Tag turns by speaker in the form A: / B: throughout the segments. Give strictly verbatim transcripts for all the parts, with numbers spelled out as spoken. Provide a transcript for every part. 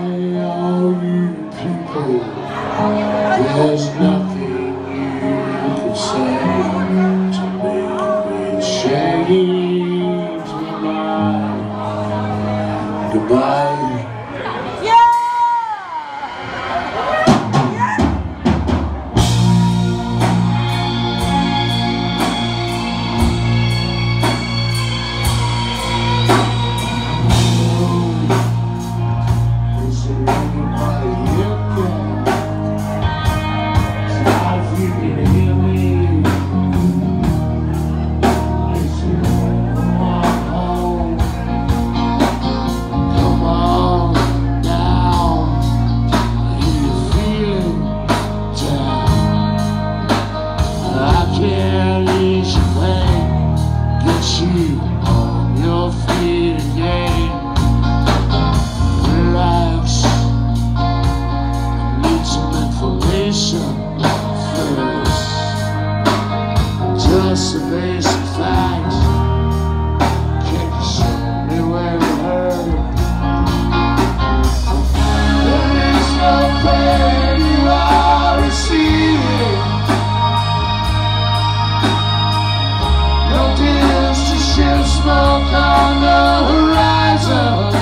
A: all you people, there's nothing you can say to make me change my mind. Goodbye. Just a basic fact. Can you show me where it hurt? There is no pain you are receiving. No tears to shed smoke on the horizon.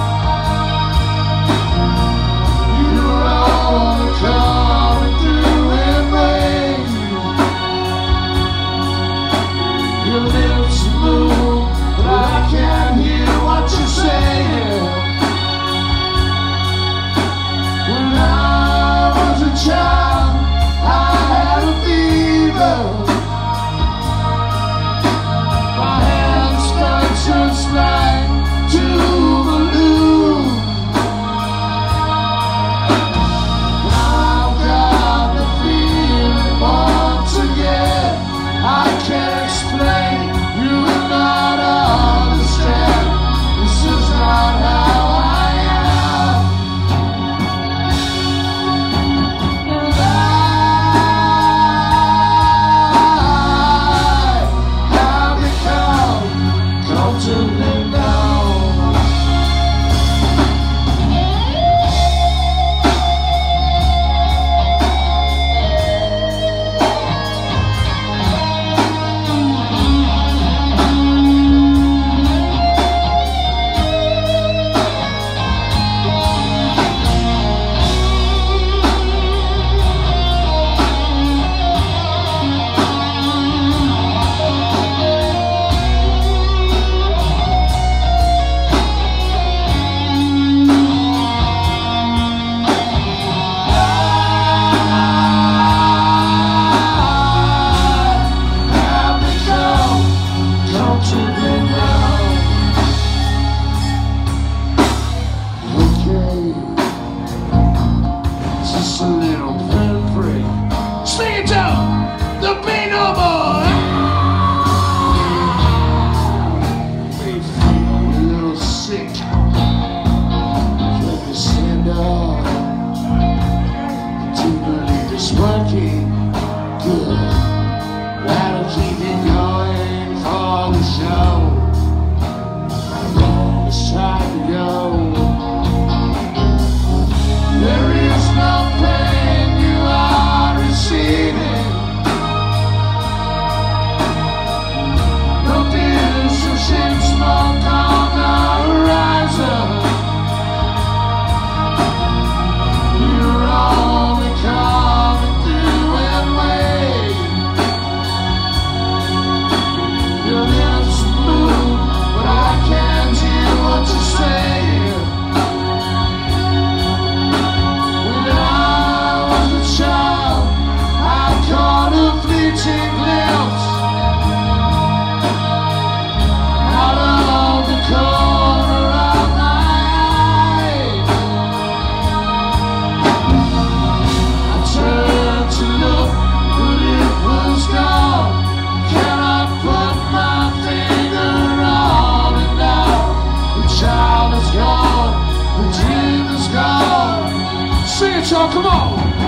A: You're only coming through in waves. Your lips move, but I can't hear what you're saying. When I was a child, I had a fever. My hands felt just like two balloons. I've got the feeling once again. I can't explain. You will not understand. This is not how I am. And I have become comfortably numb. Just a little pinprick. Sing it down. There'll be no more. They feel a little sick. Let me stand up. To believe it's working good. That'll keep it going for the show. It's time to go. There is no pain you are receiving. No tears of shame, smoke on the horizon. You're only coming through in waves. Your lips move, but I can't hear what you're saying. Glimpse out of the corner of my eye. I turned to look, but it was gone. Can I put my finger on it now? The child is gone, the dream is gone. Sing it, y'all, come on.